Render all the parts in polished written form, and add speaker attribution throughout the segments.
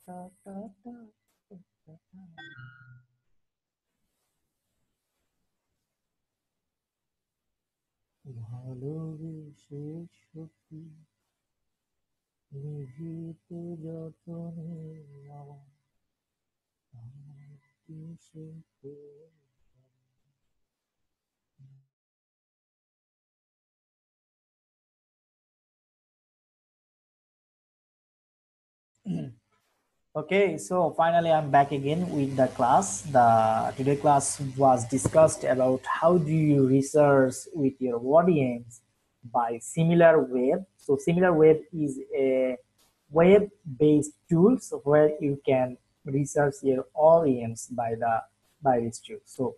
Speaker 1: ভালোবেসে সত্যি নিহিত যতনে আমার দেশে Okay, so finally I'm back again with the class. The today class was discussed about how do you research with your audience by SimilarWeb. So SimilarWeb is a web-based tool so where you can research your audience by this tool. So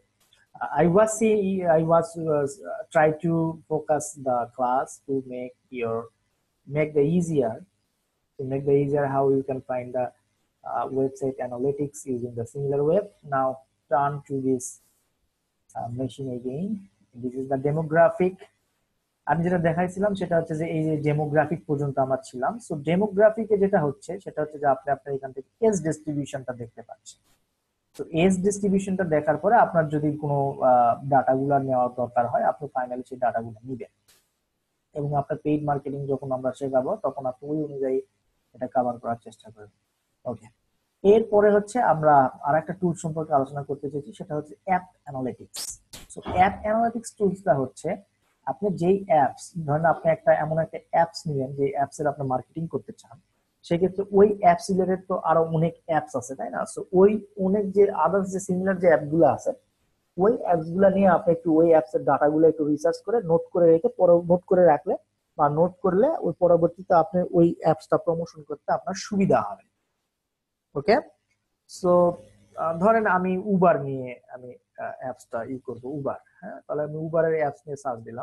Speaker 1: I was try to focus the class to make the easier how you can find the website analytics using the SimilarWeb. Now turn to this machine again. This is the demographic. আমি যেটা দেখাইছিলাম সেটা হচ্ছে যে এই যে demographic পর্যন্ত আমরা ছিলাম। সো ডেমোগ্রাফিকে যেটা হচ্ছে সেটা হচ্ছে যে আপনি আপনার এখান থেকে এজ ডিস্ট্রিবিউশনটা দেখতে পাচ্ছেন। তো এজ ডিস্ট্রিবিউশনটা দেখার পরে আপনার যদি কোনো ডাটাগুলো নেওয়ার দরকার হয় আপনি ফাইনালি সেই ডাটাগুলো নেবেন এবং আপনার পেইড মার্কেটিং যখন আমরা শেখাবো তখন আপনি ওই অনুযায়ী এটা কভার করার চেষ্টা করবেন। ওকে, এরপরে হচ্ছে আমরা আরেকটা টুল সম্পর্কে আলোচনা করতে চাইছি, সেটা হচ্ছে app analytics. So app analytics টুলসটা হচ্ছে আপনি যেই অ্যাপস, ধরেন আপনি এমন একটা অ্যাপস নিলেন যে অ্যাপস এর আপনি মার্কেটিং করতে চান, সেক্ষেত্রে ওই অ্যাপস রিলেটেড তো আরো অনেক অ্যাপস আছে, তাই না? সো ওই অনেক যে আদার্স যে সিমিলার যে অ্যাপগুলো আছে ওই অ্যাপস গুলা নিয়ে আপনি একটু ওই অ্যাপস এর ডাটাগুলো একটু রিসার্চ করে নোট করে রেখে নোট করে রাখলে বা নোট করলে ওই পরবর্তীতে আপনি ওই অ্যাপসটা প্রমোশন করতে আপনার সুবিধা হবে। ওকে, সো ধরেন আমি উবার নিয়ে আমি অ্যাপসটা করব উবার। হ্যাঁ, তাহলে আমি উবারের অ্যাপস নিয়ে সার্চ দিলাম।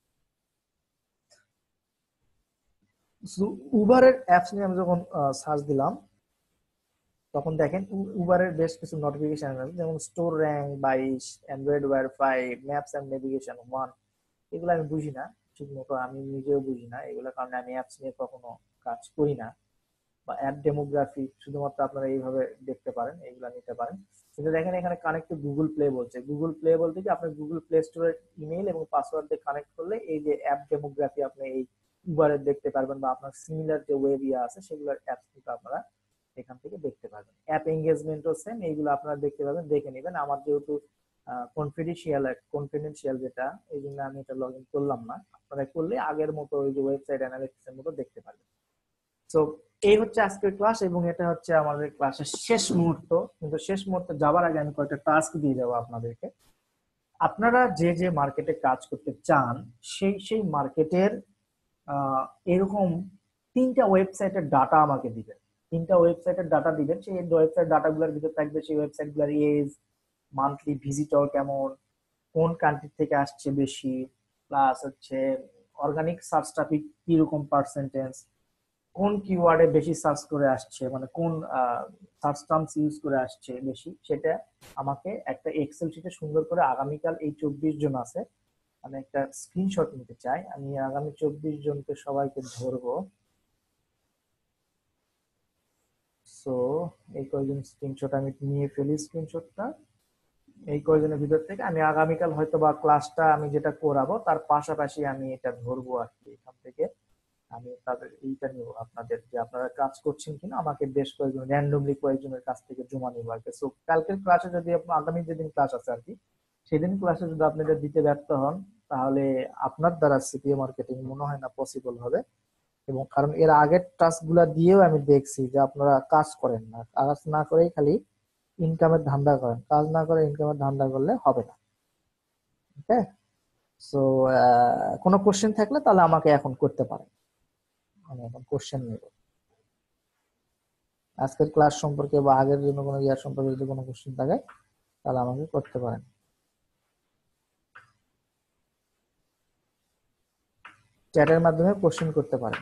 Speaker 1: উবারের অ্যাপস নিয়ে আমি যখন সার্চ দিলাম তখন দেখেন উবারের বেশ কিছু নোটিফিকেশন আছে, যেমন store rank 22, Android wear 5, maps and navigation 1। এগুলো আমি বুঝি না ঠিক মতো, আমি নিজেও বুঝি না এগুলো, কারণ আমি অ্যাপস নিয়ে কখনো কাজ করি না। বা অ্যাপ ডেমোগ্রাফি শুধুমাত্র আপনারা এইভাবে দেখতে পারেন, এইগুলা নিতে পারেন। কিন্তু দেখেন এখানে কানেক্ট টু গুগল প্লে বলছে। গুগল প্লে বলতে কি আপনি গুগল প্লে স্টোরের ইমেইল এবং পাসওয়ার্ড দিয়ে কানেক্ট করলে এই যে অ্যাপ ডেমোগ্রাফি আপনি এই উবারের দেখতে পারবেন, বা আপনার সিমিলার যে ওয়েব আছে সেগুলোর অ্যাপস কিন্তু আপনারা এখান থেকে দেখতে পারবেন। অ্যাপ এঙ্গেজমেন্টও সেম, এইগুলো আপনারা দেখতে পাবেন, দেখে নেবেন। আমার যেহেতু কনফিডেন্সিয়াল যেটা, এই জন্য আমি এটা লগ ইন করলাম না। আপনারা করলে আগের মতো ওই যে ওয়েবসাইট অ্যানালিটিক্স এর মতো দেখতে পারবেন। তো এই হচ্ছে আজকের ক্লাস এবং এটা হচ্ছে আমাদের ক্লাসের শেষ মুহূর্ত। কিন্তু শেষ মুহূর্তে যাওয়ার আগে আমি কয়েকটা টাস্ক দিয়ে দেবো আপনাদেরকে। আপনারা যে যে মার্কেটে কাজ করতে চান সেই মার্কেটের এরকম 3টা ওয়েবসাইটের ডাটা আমাকে দিবেন। 3টা ওয়েবসাইটের ডাটা দিবেন, সেই ওয়েবসাইট ডাটাগুলোর ভিতর থাকবে সেই ওয়েবসাইটগুলোর এজ, মান্থলি ভিজিটর কেমন, কোন কান্ট্রি থেকে আসছে বেশি, প্লাস হচ্ছে অর্গানিক সার্চ ট্রাফিক কিরকম পার্সেন্টেজ, কোন কিওয়ার্ডে বেশি সার্চ করে আসছে, মানে কোন সার্চ টার্মস ইউজ করে আসছে বেশি, সেটা আমাকে একটা এক্সেল শিটে সুন্দর করে আগামীকাল এই 24 জন আছে, আমি একটা স্ক্রিনশট নিতে চাই। আমি আগামী 24 জনকে সবাইকে ধরবো। সো এই কয়জন স্ক্রিনশট আমি নিয়ে ফেলি। স্ক্রিনশটটা এই কয়জনের ভিতর থেকে আমি আগামীকাল হয়তো বা ক্লাসটা আমি যেটা করাবো তার পাশাপাশি আমি এটা ধরবো আর কি। এখান থেকে আমি তাদের এইটা নিব, আপনাদের যে আপনারা কাজ করছেন কিনা আমাকে বেশ কয়েকজন র্যান্ডমলি কয়েকজনের কাছ থেকে জমা নিব আর কি। সো কালকের ক্লাসে যদি আগামী যেদিন ক্লাস আছে আর কি, সেদিন ক্লাসে যদি আপনি এটা দিতে ব্যর্থ হন তাহলে আপনার দ্বারা সিপিএ মার্কেটিং মনে হয় না পসিবল হবে। এবং কারণ এর আগের টাস্ক গুলা দিয়েও আমি দেখছি যে আপনারা কাজ করেন না, কাজ না করেই খালি ইনকামের ধান্দা করেন, কাজ না করে ইনকামের ধান্দা করলে হবে না। ওকে, সো কোনো কোশ্চেন থাকলে তাহলে আমাকে এখন করতে পারেন, আমি এখন কোশ্চেন নেব। আজকের ক্লাস সম্পর্কে বা আগের জন্য কোনো ইয়ার সম্পর্কে যদি কোনো কোশ্চেন থাকে তাহলে আমাকে করতে পারেন। চ্যাটের মাধ্যমে কোশ্চেন করতে পারেন।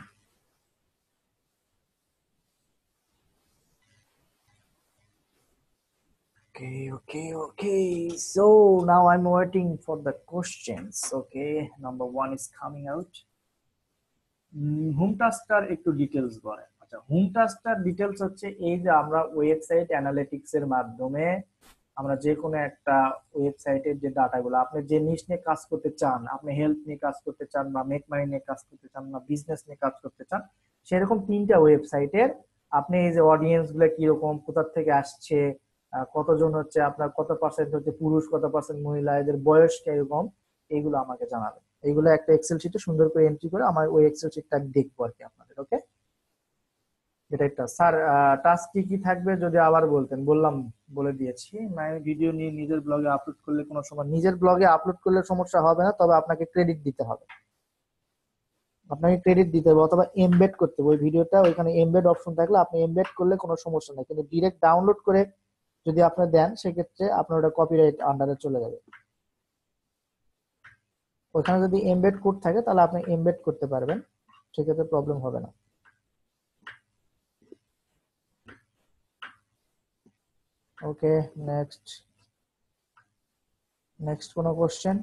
Speaker 1: Okay. So now I'm waiting for the questions. Okay, number 1 is coming out. Home টাস্কটার একটু ডিটেলস বলেন। আচ্ছা, হোম টাস্কটার ডিটেলস হচ্ছে এই যে আমরা ওয়েবসাইট অ্যানালিটিক্স এর মাধ্যমে আমরা যে কোনো একটা ওয়েবসাইটের যে ডাটাগুলো, আপনি যে নিশ নিয়ে কাজ করতে চান, আপনি হেলথ নিয়ে কাজ করতে চান বা মেক মানি নিয়ে কাজ করতে চান বা বিজনেস নিয়ে কাজ করতে চান, সেরকম 3টা ওয়েবসাইটের আপনি এই যে অডিয়েন্স গুলো কিরকম, কোথা থেকে আসছে, কতজন হচ্ছে আপনার, কত পার্সেন্ট হচ্ছে পুরুষ, কত পার্সেন্ট মহিলা, এদের বয়স কিরকম, এইগুলো আমাকে জানাবেন। এইগুলো একটা এক্সেল শিটে সুন্দর করে এন্ট্রি করে আমার ওই এক্সেল শিটটা দেখবো আর কি আপনাদের। ওকে, এটা একটা স্যার টাস্ক কি কি থাকবে যদি আবার বলতেন। বললাম, বলে দিয়েছি, মানে ভিডিও নিয়ে নিজের ব্লগে আপলোড করলে কোনো সময়, নিজের ব্লগে আপলোড করলে সমস্যা হবে না, তবে আপনাকে ক্রেডিট দিতে হবে, আপনাকে ক্রেডিট দিতে হবে অথবা এমবেড করতে হবে ওই ভিডিওটা, ওইখানে এমবেড অপশন থাকলে আপনি এমবেড করলে কোনো সমস্যা নেই, কিন্তু ডিরেক্ট ডাউনলোড করে যদি আপনি দেন সেক্ষেত্রে আপনার ওটা কপিরাইট আন্ডারে চলে যাবে। ওইখানে যদি এমবেড কোড থাকে তাহলে আপনি এমবেড করতে পারবেন, সেক্ষেত্রে প্রবলেম হবে না। ওকে, নেক্সট, নেক্সট কোনো কোশ্চেন?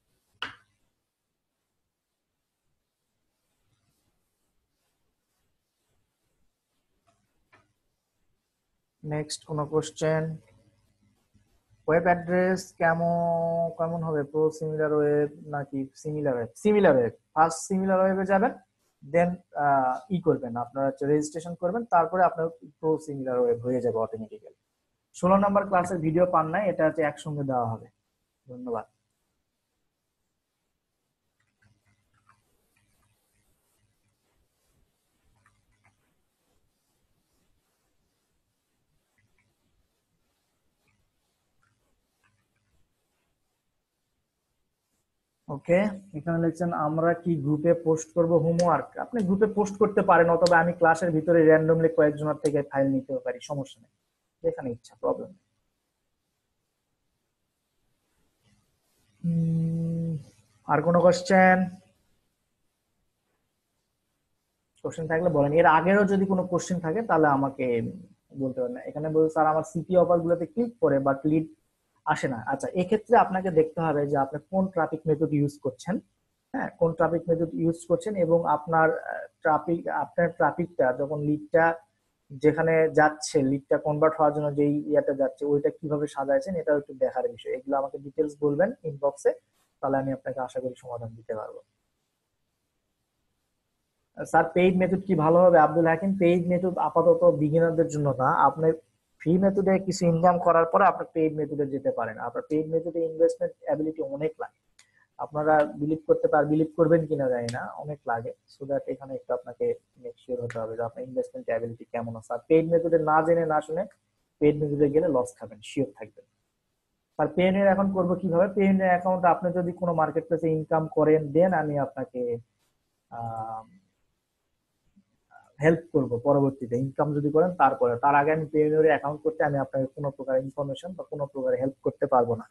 Speaker 1: নেক্সট কোনো কোশ্চেন? ওয়েব অ্যাড্রেস কেমন কেমন হবে, প্রো সিমিলার ওয়েব নাকি similar web? Similar web, first similar ওয়েবে যাবেন, দেন ই করবেন, আপনার হচ্ছে রেজিস্ট্রেশন করবেন, তারপরে আপনার প্রো সিমিলার ওয়েব হয়ে যাবে অটোমেটিক্যালি। 16 নম্বর ক্লাসের ভিডিও পান নাই, এটা হচ্ছে একসঙ্গে দেওয়া হবে। ধন্যবাদ। ওকে, এখানে লিখছেন আমরা কি গ্রুপে পোস্ট করব হোমওয়ার্ক? আপনি গ্রুপে পোস্ট করতে পারেন, অথবা আমি ক্লাসের ভিতরে র্যান্ডমলি কয়েকজনের থেকে ফাইল নিতেও পারি, সমস্যা নেই, যেখানে ইচ্ছা, প্রবলেম নেই। আর কোনো কোশ্চেন? কোশ্চেন থাকলে বলেন, এর আগেরও যদি কোনো কোশ্চেন থাকে তাহলে আমাকে বলতে পারেন। এখানে বলছে স্যার আমার সিপি অফার গুলোতে ক্লিক করে বাট লিড আসে না। আচ্ছা, এক্ষেত্রে আপনাকে দেখতে হবে যে আপনি কোন ট্রাফিক মেথড ইউজ করছেন, হ্যাঁ, কোন ট্রাফিক মেথড ইউজ করছেন, এবং আপনার ট্রাফিকটা যখন লিডটা যেখানে যাচ্ছে, লিডটা কনভার্ট হওয়ার জন্য যেই ইয়াতে যাচ্ছে, ওইটা কিভাবে সাজাইছেন, এটাও একটু দেখার বিষয়। এগুলো আমাকে ডিটেলস বলবেন ইনবক্সে, তাহলে আমি আপনাকে আশা করি সমাধান দিতে পারবো। স্যার পেইড মেথড কি ভালো হবে? আব্দুল হাকিম, পেইড মেথড আপাতত বিগিনারদের জন্য না, আপনি ফ্রি মেথডে কিছু ইনকাম করার পরে আপনি পেইড মেথডে যেতে পারেন। আপনার পেইড মেথডে ইনভেস্টমেন্ট অ্যাবিলিটি অনেক লাগে, আপনারা বিলিভ করবেন কিনা জানি না, অনেক লাগে। সো দ্যাট এখানে একটু আপনাকে মেক শিওর হতে হবে যে আপনার ইনভেস্টমেন্ট অ্যাবিলিটি কেমন আছে। আর পেইড মেথডে না জেনে না শুনে পেইড মেথডে গেলে লস খাবেন, শিওর থাকবেন। আর পেইনের অ্যাকাউন্ট করবো কিভাবে? পেইনের অ্যাকাউন্ট আপনি যদি কোনো মার্কেট প্লেসে ইনকাম করেন, দেন আমি আপনাকে হেল্প করব পরবর্তীতে, ইনকাম যদি করেন তারপরে। তার আগে আমি পেইনের অ্যাকাউন্ট করতে আমি আপনাকে কোনো প্রকার ইনফরমেশন বা কোনো প্রকার হেল্প করতে পারবো না,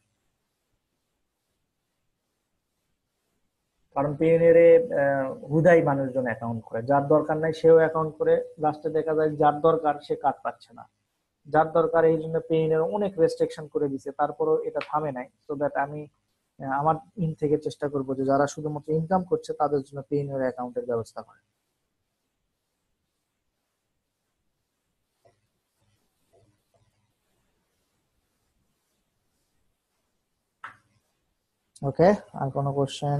Speaker 1: কারণ পেইনেরে হুদাই মানুষজন অ্যাকাউন্ট করে, যার দরকার নাই সেও অ্যাকাউন্ট করে, লাস্টে দেখা যায় যার দরকার সে কাজ পাচ্ছে না। যার দরকার, এই জন্য পেইনের অনেক রেস্ট্রিকশন করে দিছে, তারপরও এটা থামে নাই। সো দ্যাট আমি আমার ইন থেকে চেষ্টা করবো যে যারা শুধুমাত্র ইনকাম করছে তাদের জন্য পেইনের অ্যাকাউন্টের ব্যবস্থা করে। ওকে, আর কোনো কোশ্চেন?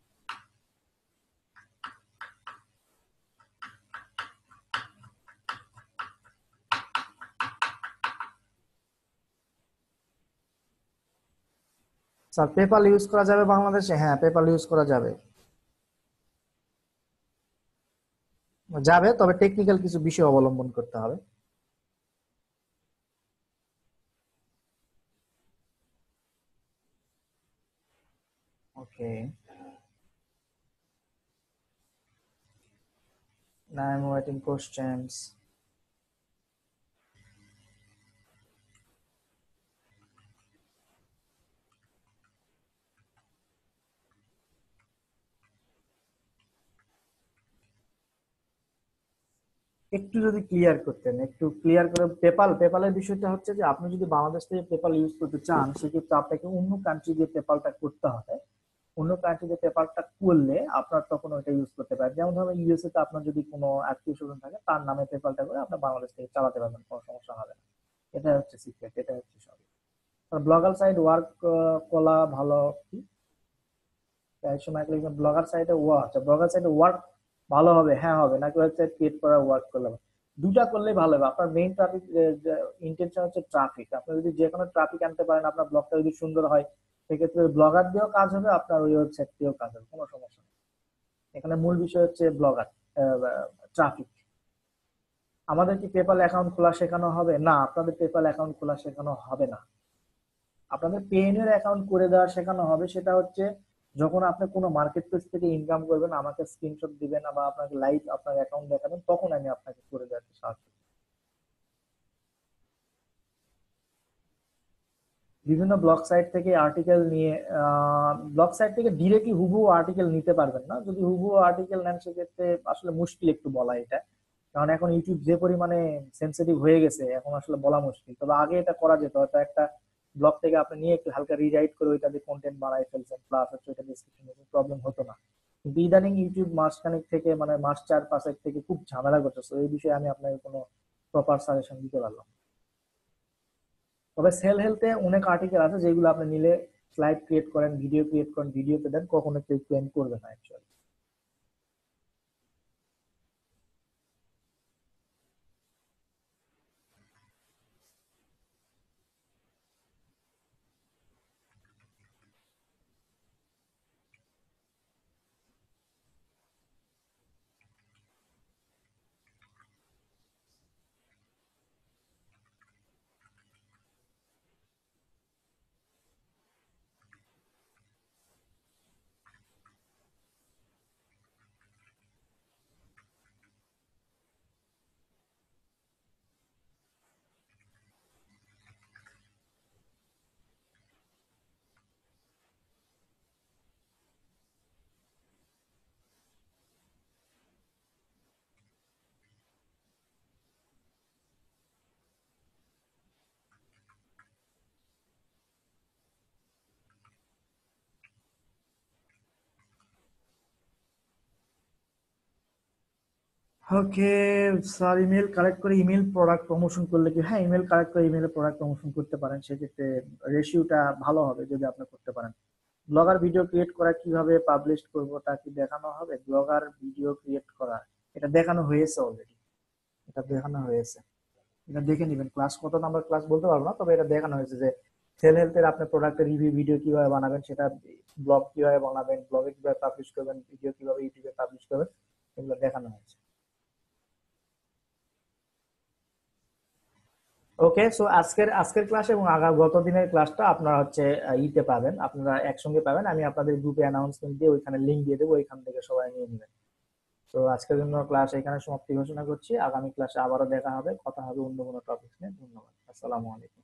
Speaker 1: স্যার পেপাল ইউজ করা যাবে বাংলাদেশে? হ্যাঁ, পেপাল ইউজ করা যাবে, যাবে, তবে টেকনিক্যাল কিছু বিষয় অবলম্বন করতে হবে। ওকে, now I'm waiting questions. একটু যদি ক্লিয়ার করতেন, একটু ক্লিয়ার করে। পেপালের বিষয়টা হচ্ছে যে আপনি যদি বাংলাদেশ থেকে পেপাল ইউজ করতে চান, সেক্ষেত্রে আপনাকে অন্য কান্ট্রি দিয়ে পেপালটা করতে হবে। অন্য কান্ট্রিতে পেপারটা করলে আপনার তখন ওইটা ইউজ করতে পারেন। যেমন ধরুন ইউএসএ তে আপনার যদি কোনো আত্মীয় স্বজন থাকে তার নামে পেপারটা করে আপনার বাংলাদেশ থেকে চালাতে পারবেন, কোনো সমস্যা হবে না। এটা হচ্ছে সিক্রেট, এটা হচ্ছে সব। ব্লগার সাইট ওয়ার্ক করা ভালো কি এই সময় ব্লগার সাইটে আচ্ছা ব্লগার সাইটে ওয়ার্ক ভালো হবে, হ্যাঁ হবে, নাকি ওয়েবসাইট ক্রিয়েট করা ওয়ার্ক করলে হবে? দুটা করলেই ভালো হবে। আপনার মেইন ট্রাফিক ইন্টেনশন হচ্ছে ট্রাফিক। আপনি যদি যে কোনো ট্রাফিক আনতে পারেন, আপনার ব্লগটা যদি সুন্দর হয়, সেক্ষেত্রে ব্লগার দিয়েও কাজ হবে, আপনার ওই ওয়েবসাইট দিয়েও কাজ হবে, কোনো সমস্যা নেই। এখানে মূল বিষয় হচ্ছে ব্লগার, ট্রাফিক। আমাদের কি পেপাল অ্যাকাউন্ট খোলা শেখানো হবে? না, আপনাদের পেপাল অ্যাকাউন্ট খোলা শেখানো হবে না। আপনাদের পেএনএর অ্যাকাউন্ট করে দেওয়া শেখানো হবে। সেটা হচ্ছে যখন আপনি কোনো মার্কেট প্লেস থেকে ইনকাম করবেন, আমাকে স্ক্রিনশট দিবেন বা আপনাকে লাইভ আপনার অ্যাকাউন্ট দেখাবেন, তখন আমি আপনাকে করে দেওয়ার সাহায্য করব। বিভিন্ন ব্লগ সাইট থেকে আর্টিকেল নিয়ে, ব্লগ সাইট থেকে ডিরেক্টলি হুবহু আর্টিকেল নিতে পারবেন না। যদি হুবহু আর্টিকেল নেন সেক্ষেত্রে আসলে মুশকিল একটু বলা এটা, কারণ এখন ইউটিউব যে পরিমাণে সেন্সিটিভ হয়ে গেছে, এখন আসলে বলা মুশকিল। তবে আগে এটা করা যেত, হয়তো একটা ব্লগ থেকে আপনি নিয়ে একটু হালকা রিরাইট করে ওইটা দিয়ে কন্টেন্ট বানাই ফেলছেন, প্লাস হচ্ছে ওইটা ডিসক্রিপশনে প্রবলেম হতো না। কিন্তু ইদানিং ইউটিউব মাসখানেক থেকে মানে মাস 4-5 থেকে খুব ঝামেলা করতেছে। এই বিষয়ে আমি আপনাকে কোনো প্রপার সাজেশন দিতে পারলাম না। তবে সেল হেলথে অনেক আর্টিকেল আছে যেগুলো আপনি নিলে স্লাইড ক্রিয়েট করেন, ভিডিও ক্রিয়েট করেন, ভিডিওতে দেন, কখনো কেউ ক্লেম করবে না actually. Okay sir, email collect করে ইমেল প্রোডাক্ট প্রমোশন করলে কি? হ্যাঁ, ইমেল কালেক্ট করে ইমেলে প্রোডাক্ট প্রমোশন করতে পারেন। সেক্ষেত্রে রেশিওটা ভালো হবে যদি আপনি করতে পারেন। ব্লগার ভিডিও ক্রিয়েট করা কিভাবে পাবলিশ করব তা কি দেখানো হবে? ব্লগার ভিডিও ক্রিয়েট করা এটা দেখানো হয়েছে অলরেডি, এটা দেখানো হয়েছে। এটা দেখে নিবেন। ক্লাস কত নাম্বার ক্লাস বলতে পারবো না, তবে এটা দেখানো হয়েছে যে সেল হেলথের আপনি প্রোডাক্টের রিভিউ ভিডিও কিভাবে বানাবেন, সেটা ব্লগ কিভাবে বানাবেন, ব্লগে কিভাবে পাবলিশ করবেন, ভিডিও কিভাবে ইউটিউবে পাবলিশ করবেন, এগুলো দেখানো হয়েছে। ওকে, সো আজকের আজকের ক্লাস এবং গত দিনের ক্লাসটা আপনারা হচ্ছে ইতে পাবেন, আপনারা একসঙ্গে পাবেন। আমি আপনাদের গ্রুপে অ্যানাউন্সমেন্ট দিয়ে ওইখানে লিংক দিয়ে দেবো, ওইখান থেকে সবাই নিয়ে নেবেন। তো আজকের জন্য ক্লাস এখানে সমাপ্তি ঘোষণা করছি। আগামী ক্লাসে আবারও দেখা হবে, কথা হবে অন্য কোনো টপিক নিয়ে। ধন্যবাদ, আসসালামু আলাইকুম।